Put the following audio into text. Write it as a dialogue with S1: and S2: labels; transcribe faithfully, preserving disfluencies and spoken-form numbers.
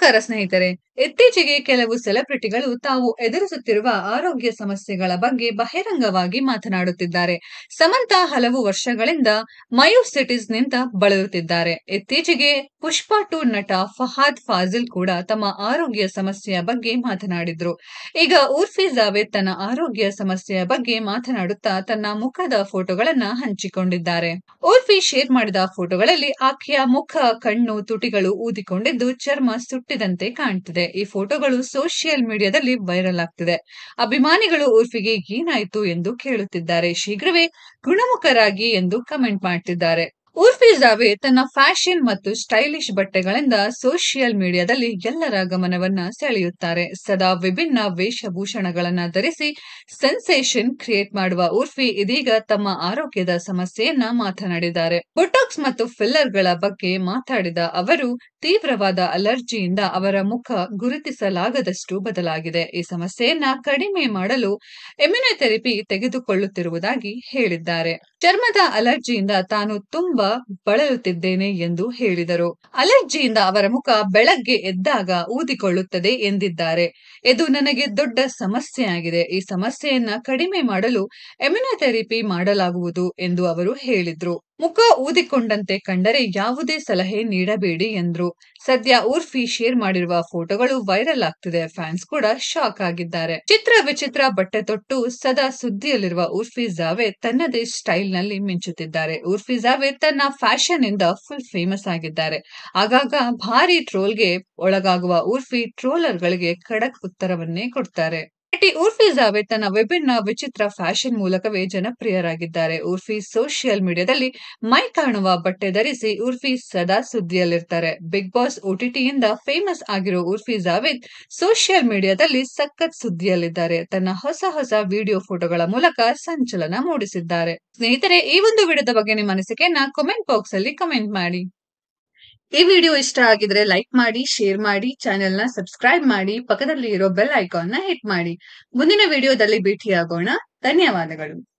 S1: ನಮಸ್ಕಾರ ಸ್ನೇಹಿತರೆ. ಇತ್ತೀಚೆಗೆ ಕೆಲವು ಸೆಲೆಬ್ರಿಟಿಗಳು ತಾವು ಎದುರಿಸುತ್ತಿರುವ ಆರೋಗ್ಯ ಸಮಸ್ಯೆಗಳ ಬಗ್ಗೆ ಬಹಿರಂಗವಾಗಿ ಮಾತನಾಡುತ್ತಿದ್ದಾರೆ. ಸಮಂತಾ ಹಲವು ವರ್ಷಗಳಿಂದ ಮಯೋಸಿಟಿಸ್ನಿಂದ ಬಳಲುತ್ತಿದ್ದಾರೆ. ಇತ್ತೀಚೆಗೆ ಪುಷ್ಪಾ ಟು ನಟ ಫಹಾದ್ ಫಾಜಿಲ್ ಕೂಡ ತಮ್ಮ ಆರೋಗ್ಯ ಸಮಸ್ಯೆಯ ಬಗ್ಗೆ ಮಾತನಾಡಿದ್ರು. ಈಗ ಉರ್ಫಿ ಜಾವೇದ್ ತನ್ನ ಆರೋಗ್ಯ ಸಮಸ್ಯೆಯ ಬಗ್ಗೆ ಮಾತನಾಡುತ್ತಾ ತನ್ನ ಮುಖದ ಫೋಟೋಗಳನ್ನ ಹಂಚಿಕೊಂಡಿದ್ದಾರೆ. ಉರ್ಫಿ ಶೇರ್ ಮಾಡಿದ ಫೋಟೋಗಳಲ್ಲಿ ಆಕೆಯ ಮುಖ, ಕಣ್ಣು, ತುಟಿಗಳು ಊದಿಕೊಂಡಿದ್ದು ಚರ್ಮ ಸುಟ್ಟಿದಂತೆ ಕಾಣ್ತಿದೆ. ಈ ಫೋಟೋಗಳು ಸೋಷಿಯಲ್ ಮೀಡಿಯಾದಲ್ಲಿ ವೈರಲ್ ಆಗ್ತಿದೆ. ಅಭಿಮಾನಿಗಳು ಉರ್ಫಿಗೆ ಏನಾಯ್ತು ಎಂದು ಕೇಳುತ್ತಿದ್ದಾರೆ. ಶೀಘ್ರವೇ ಗುಣಮುಖರಾಗಿ ಎಂದು ಕಮೆಂಟ್ ಮಾಡ್ತಿದ್ದಾರೆ. ಉರ್ಫಿ ಜಾವೇದ್ ತನ್ನ ಫ್ಯಾಷನ್ ಮತ್ತು ಸ್ಟೈಲಿಶ್ ಬಟ್ಟೆಗಳಿಂದ ಸೋಷಿಯಲ್ ಮೀಡಿಯಾದಲ್ಲಿ ಎಲ್ಲರ ಗಮನವನ್ನ ಸೆಳೆಯುತ್ತಾರೆ. ಸದಾ ವಿಭಿನ್ನ ವೇಷಭೂಷಣಗಳನ್ನ ಧರಿಸಿ ಸೆನ್ಸೇಷನ್ ಕ್ರಿಯೇಟ್ ಮಾಡುವ ಉರ್ಫಿ ಇದೀಗ ತಮ್ಮ ಆರೋಗ್ಯದ ಸಮಸ್ಯೆಯನ್ನ ಮಾತನಾಡಿದ್ದಾರೆ. ಬೊಟಾಕ್ಸ್ ಮತ್ತು ಫಿಲ್ಲರ್ಗಳ ಬಗ್ಗೆ ಮಾತಾಡಿದ ಅವರು, ತೀವ್ರವಾದ ಅಲರ್ಜಿಯಿಂದ ಅವರ ಮುಖ ಗುರುತಿಸಲಾಗದಷ್ಟು ಬದಲಾಗಿದೆ. ಈ ಸಮಸ್ಯೆಯನ್ನ ಕಡಿಮೆ ಮಾಡಲು ಇಮ್ಯುನೊಥೆರಪಿ ತೆಗೆದುಕೊಳ್ಳುತ್ತಿರುವುದಾಗಿ ಹೇಳಿದ್ದಾರೆ. ಚರ್ಮದ ಅಲರ್ಜಿಯಿಂದ ತಾನು ತುಂಬಾ ಬಳಲುತ್ತಿದ್ದೇನೆ ಎಂದು ಹೇಳಿದರು. ಅಲರ್ಜಿಯಿಂದ ಅವರ ಮುಖ ಬೆಳಗ್ಗೆ ಎದ್ದಾಗ ಊದಿಕೊಳ್ಳುತ್ತದೆ ಎಂದಿದ್ದಾರೆ. ಇದು ನನಗೆ ದೊಡ್ಡ ಸಮಸ್ಯೆಯಾಗಿದೆ. ಈ ಸಮಸ್ಯೆಯನ್ನ ಕಡಿಮೆ ಮಾಡಲು ಇಮ್ಯುನೊಥೆರಪಿ ಮಾಡಲಾಗುವುದು ಎಂದು ಅವರು ಹೇಳಿದ್ರು. ಮುಖ ಊದಿಕೊಂಡಂತೆ ಕಂಡರೆ ಯಾವುದೇ ಸಲಹೆ ನೀಡಬೇಡಿ ಎಂದ್ರು. ಸದ್ಯ ಉರ್ಫಿ ಶೇರ್ ಮಾಡಿರುವ ಫೋಟೋಗಳು ವೈರಲ್ ಆಗ್ತಿದೆ. ಫ್ಯಾನ್ಸ್ ಕೂಡ ಶಾಕ್ ಆಗಿದ್ದಾರೆ. ಚಿತ್ರ ವಿಚಿತ್ರ ಬಟ್ಟೆ ತೊಟ್ಟು ಸದಾ ಸುದ್ದಿಯಲ್ಲಿರುವ ಉರ್ಫಿ ಜಾವೇದ್ ತನ್ನದೇ ಸ್ಟೈಲ್ ನಲ್ಲಿ ಮಿಂಚುತ್ತಿದ್ದಾರೆ. ಉರ್ಫಿ ಜಾವೇದ್ ತನ್ನ ಫ್ಯಾಷನ್ ಇಂದ ಫುಲ್ ಫೇಮಸ್ ಆಗಿದ್ದಾರೆ. ಆಗಾಗ ಭಾರಿ ಟ್ರೋಲ್ಗೆ ಒಳಗಾಗುವ ಉರ್ಫಿ ಟ್ರೋಲರ್ ಗಳಿಗೆ ಖಡಕ್ ಉತ್ತರವನ್ನೇ ಕೊಡ್ತಾರೆ. ನಟಿ ಉರ್ಫಿ ಜಾವೇದ್ ತನ್ನ ವಿಭಿನ್ನ ವಿಚಿತ್ರ ಫ್ಯಾಷನ್ ಮೂಲಕವೇ ಜನಪ್ರಿಯರಾಗಿದ್ದಾರೆ. ಉರ್ಫಿ ಸೋಷಿಯಲ್ ಮೀಡಿಯಾದಲ್ಲಿ ಮೈ ಕಾಣುವ ಬಟ್ಟೆ ಧರಿಸಿ ಉರ್ಫಿ ಸದಾ ಸುದ್ದಿಯಲ್ಲಿರ್ತಾರೆ. ಬಿಗ್ ಬಾಸ್ ಓಟಿಟಿಯಿಂದ ಫೇಮಸ್ ಆಗಿರೋ ಉರ್ಫಿ ಜಾವೇದ್ ಸೋಷಿಯಲ್ ಮೀಡಿಯಾದಲ್ಲಿ ಸಖತ್ ಸುದ್ದಿಯಲ್ಲಿದ್ದಾರೆ. ತನ್ನ ಹೊಸ ಹೊಸ ವಿಡಿಯೋ ಫೋಟೋಗಳ ಮೂಲಕ ಸಂಚಲನ ಮೂಡಿಸಿದ್ದಾರೆ. ಸ್ನೇಹಿತರೆ, ಈ ಒಂದು ವಿಡಿಯೋದ ಬಗ್ಗೆ ನಿಮ್ಮ ಅನಿಸಿಕೆಯನ್ನ ಕಾಮೆಂಟ್ ಬಾಕ್ಸ್ ಅಲ್ಲಿ ಕಮೆಂಟ್ ಮಾಡಿ. ಈ ವಿಡಿಯೋ ಇಷ್ಟ ಆಗಿದ್ರೆ ಲೈಕ್ ಮಾಡಿ, ಶೇರ್ ಮಾಡಿ, ಚಾನೆಲ್ ನ ಸಬ್ಸ್ಕ್ರೈಬ್ ಮಾಡಿ, ಪಕ್ಕದಲ್ಲಿ ಇರೋ ಬೆಲ್ ಐಕಾನ್ ನ ಹಿಟ್ ಮಾಡಿ. ಮುಂದಿನ ವಿಡಿಯೋದಲ್ಲಿ ಭೇಟಿಯಾಗೋಣ. ಧನ್ಯವಾದಗಳು.